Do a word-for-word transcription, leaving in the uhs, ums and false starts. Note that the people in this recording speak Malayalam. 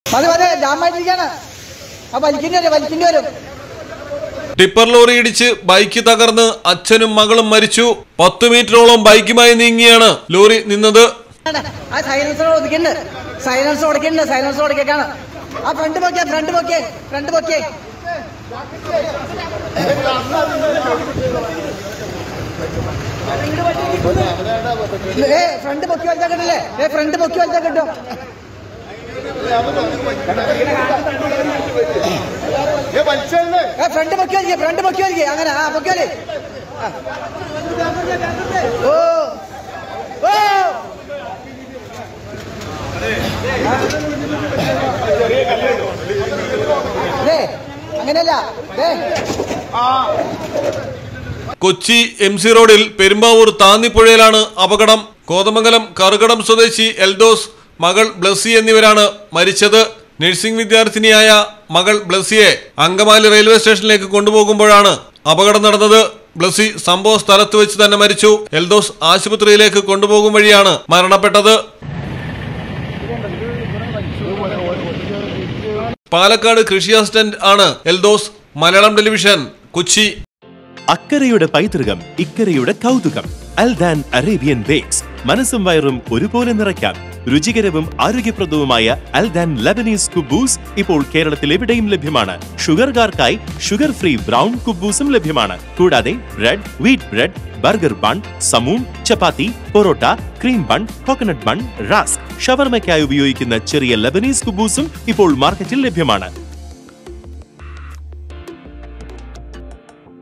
ടിപ്പർ ലോറി ഇടിച്ച് ബൈക്ക് തകർന്ന് അച്ഛനും മകളും മരിച്ചു. പത്ത് മീറ്ററോളം ബൈക്കുമായി നീങ്ങിയാണ് ലോറി നിന്നത്. ഫ്രണ്ട് പൊക്കി വലിച്ചാൽ കിട്ടില്ലേ? ഫ്രണ്ട് പൊക്കി വലിച്ചാൽ കിട്ടും. ഫ്രണ്ട് പൊക്കി വലിക്കുക, ഫ്രണ്ട് പൊക്കി വലിക്കുക. അങ്ങനെ ആ പൊക്കി വലി. ഓ ഓ അങ്ങനെയല്ല. കൊച്ചി എം സി റോഡിൽ പെരുമ്പാവൂർ താന്നിപ്പുഴയിലാണ് അപകടം. കോതമംഗലം കറുകടം സ്വദേശി എൽദോസ്, മകൾ ബ്ലസ്സി എന്നിവരാണ് മരിച്ചത്. നഴ്സിംഗ് വിദ്യാർത്ഥിനിയായ മകൾ ബ്ലസ്സിയെ അങ്കമാലി റെയിൽവേ സ്റ്റേഷനിലേക്ക് കൊണ്ടുപോകുമ്പോഴാണ് അപകടം നടന്നത്. ബ്ലസ്സി സംഭവ സ്ഥലത്ത് വെച്ച് തന്നെ മരിച്ചു. എൽദോസ് ആശുപത്രിയിലേക്ക് കൊണ്ടുപോകും വഴിയാണ് മരണപ്പെട്ടത്. പാലക്കാട് കൃഷി അസിസ്റ്റന്റ് ആണ് എൽദോസ്. മലയാളം ടെലിവിഷൻ, കൊച്ചി. അക്കരയുടെ പൈതൃകം, ഇക്കരയുടെ കൗതുകം. Aldan Arabian bakes. മനസ്സും വയറും ഒരുപോലെ നിറയ്ക്കാം. രുചികരവും ആരോഗ്യപ്രദവുമായ അൽദാൻ ലബനീസ് കുബൂസ് ഇപ്പോൾ കേരളത്തിൽ എവിടെയും ലഭ്യമാണ്. ഷുഗർകാർക്കായി ഷുഗർ ഫ്രീ ബ്രൗൺ കുബൂസും ലഭ്യമാണ്. കൂടാതെ bread, wheat bread, burger bun, സമൂൺ, chapati, parotta, cream bun, coconut bun, rusk, ഷവർമയ്ക്കായി ഉപയോഗിക്കുന്ന ചെറിയ ലബനീസ് കുബൂസും ഇപ്പോൾ മാർക്കറ്റിൽ ലഭ്യമാണ്.